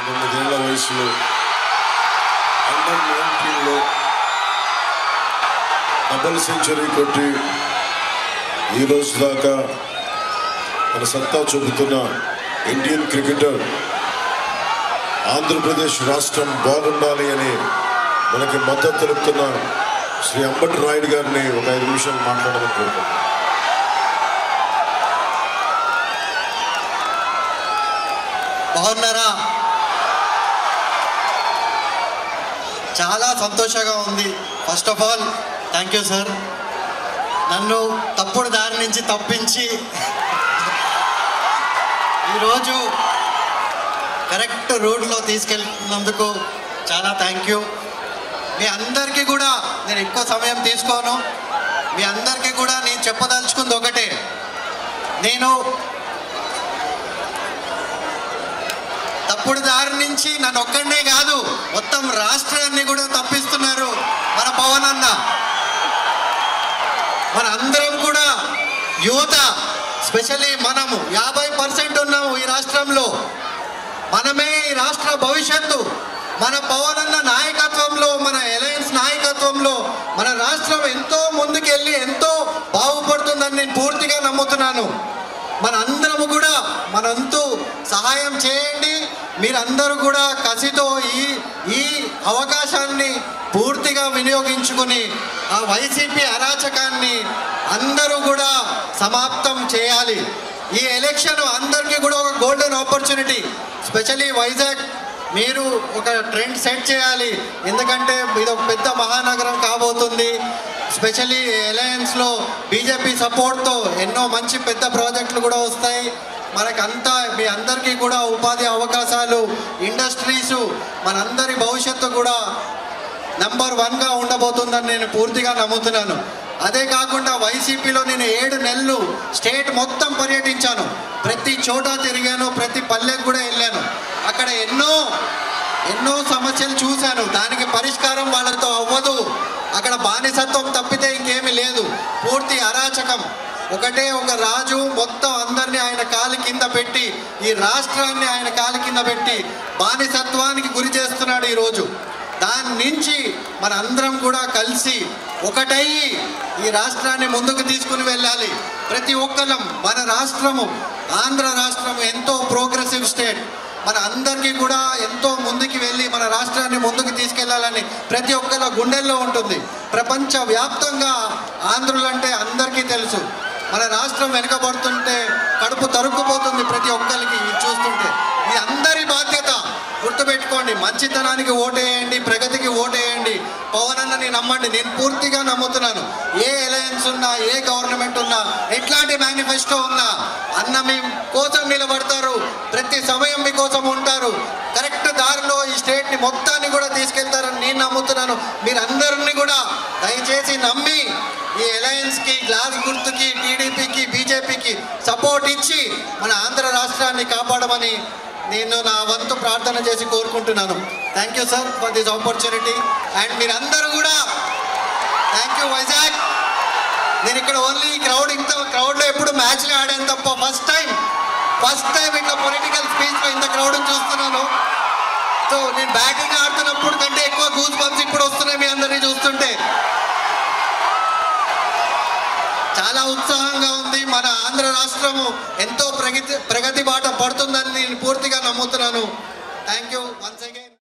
19 ఏళ్ల వయసులో under 19లో double century కొట్టి ఈ రోజు దాకా మన సత్తా చూపుతున్న ఇండియన్ క్రికెటర్ ఆంధ్రప్రదేశ్ రాష్ట్రం బాగుండాలి అని మనకి మద్దతు తెలుపుతున్న శ్రీ అంబటి రాయుడు గారిని ఒక 5 నిమిషాలు మాట్లాడమని కోరుకుంటున్నాను. బాగున్నారా? చాలా సంతోషంగా ఉంది. First of all thank you sir, నన్ను తప్పుడు దారి నుంచి తప్పించి ఈరోజు కరెక్ట్ రోడ్లో తీసుకెళ్తున్నందుకు చాలా థ్యాంక్ యూ. మీ అందరికీ కూడా నేను ఎక్కువ సమయం తీసుకోను. మీ అందరికీ కూడా నేను చెప్పదలుచుకుంది ఒకటే, నేను తప్పుడు దారి నుంచి నన్ను ఒక్కడనే కాదు మొత్తం రాష్ట్రాన్ని కూడా తప్పిస్తున్నారు మన పవన్ అన్న. మన అందరం కూడా యువత, స్పెషల్లీ మనము 50% ఉన్నాము ఈ రాష్ట్రంలో. మనమే ఈ రాష్ట్ర భవిష్యత్తు. మన పవన్ అన్న నాయకత్వంలో, మన అలయన్స్ నాయకత్వంలో మన రాష్ట్రం ఎంతో ముందుకెళ్ళి ఎంతో బాగుపడుతుందని నేను పూర్తిగా నమ్ముతున్నాను. మన అందరము కూడా మనంతు సహాయం చేయండి. మీరందరూ కూడా కసితో ఈ అవకాశాన్ని పూర్తిగా వినియోగించుకుని ఆ వైసీపీ అరాచకాన్ని అందరూ కూడా సమాప్తం చేయాలి. ఈ ఎలక్షన్ అందరికీ కూడా ఒక గోల్డెన్ ఆపర్చునిటీ. స్పెషల్లీ వైజాగ్ మీరు ఒక ట్రెండ్ సెట్ చేయాలి. ఎందుకంటే ఇది ఒక పెద్ద మహానగరం కాబోతుంది. స్పెషల్లీ అలయన్స్లో బీజేపీ సపోర్ట్తో ఎన్నో మంచి పెద్ద ప్రాజెక్టులు కూడా వస్తాయి. మనకంతా మీ అందరికీ కూడా ఉపాధి అవకాశాలు, ఇండస్ట్రీసు, మనందరి భవిష్యత్తు కూడా నెంబర్ 1గా ఉండబోతుందని నేను పూర్తిగా నమ్ముతున్నాను. అదే కాకుండా వైసీపీలో నేను 7 నెలలు స్టేట్ మొత్తం పర్యటించాను. ప్రతి చోట తిరిగాను, ప్రతి పల్లెకు కూడా వెళ్ళాను. అక్కడ ఎన్నో సమస్యలు చూశాను. దానికి పరిష్కారం వాళ్ళతో అవ్వదు. అక్కడ బానిసత్వం తప్పితే ఇంకేమీ లేదు. పూర్తి అరాచకం. ఒకటే ఒక రాజు మొత్తం అందరినీ ఆయన కాలి కింద పెట్టి, ఈ రాష్ట్రాన్ని ఆయన కాలి కింద పెట్టి బానిసత్వానికి గురి చేస్తున్నాడు ఈరోజు. దాని నుంచి మన అందరం కూడా కలిసి ఒకటయ్యి ఈ రాష్ట్రాన్ని ముందుకు తీసుకుని వెళ్ళాలి. ప్రతి ఒక్కరం మన రాష్ట్రము, ఆంధ్ర రాష్ట్రం ఎంతో ప్రోగ్రెసివ్ స్టేట్. మన అందరికీ కూడా ఎంతో ముందుకు వెళ్ళి మన రాష్ట్రాన్ని ముందుకు తీసుకెళ్లాలని ప్రతి ఒక్కరి గుండెల్లో ఉంటుంది. ప్రపంచ వ్యాప్తంగా ఆంధ్రులంటే అందరికీ తెలుసు. మన రాష్ట్రం వెనుకబడుతుంటే కడుపు తరుక్కుపోతుంది ప్రతి ఒక్కరికి చూస్తుంటే. ఇది అందరి బాధ్యత. గుర్తుపెట్టుకోండి, మంచితనానికి ఓటేయండి, ప్రగతికి ఓటేయండి. పవన్ అన్నని నమ్మండి. నేను పూర్తిగా నమ్ముతున్నాను. ఏ అలయన్స్ ఉన్నా, ఏ గవర్నమెంట్ ఉన్నా, ఎట్లాంటి మేనిఫెస్టో ఉన్నా అన్న మీ కోసం నిలబడతారు. ప్రతి సమయం మీకోసం ఉంటారు. కరెక్ట్ దారిలో ఈ స్టేట్ని మొత్తాన్ని కూడా తీసుకెళ్తారని నేను నమ్ముతున్నాను. మీరందరినీ కూడా దయచేసి నమ్మి ఈ అలయన్స్కి, గ్లాస్ గుర్తుకి, టీడీపీకి, బీజేపీకి సపోర్ట్ ఇచ్చి మన ఆంధ్ర రాష్ట్రాన్ని కాపాడమని నేను నా వంతు ప్రార్థన చేసి కోరుకుంటున్నాను. Thank you sir for this opportunity. And మీరందరూ కూడా థ్యాంక్ యూ వైజాగ్. నేను ఇక్కడ ఓన్లీ క్రౌడ్లో ఎప్పుడు మ్యాచ్లు ఆడాను తప్ప ఫస్ట్ టైం ఇట్లా పొలిటికల్ స్పీచ్లో ఇంత క్రౌడ్ని చూస్తున్నాను. సో నేను బ్యాటింగ్ ఆడుతున్నప్పుడు కంటే ఎక్కువ గూస్ బంప్స్ ఇప్పుడు వస్తున్నాయి మీ అందరినీ చూస్తుంటే. చాలా ఉత్సాహంగా ఉంది. మన ఆంధ్ర రాష్ట్రము ఎంతో ప్రగతి బాట పడుతుందని నేను పూర్తిగా నమ్ముతున్నాను. Thank you once again.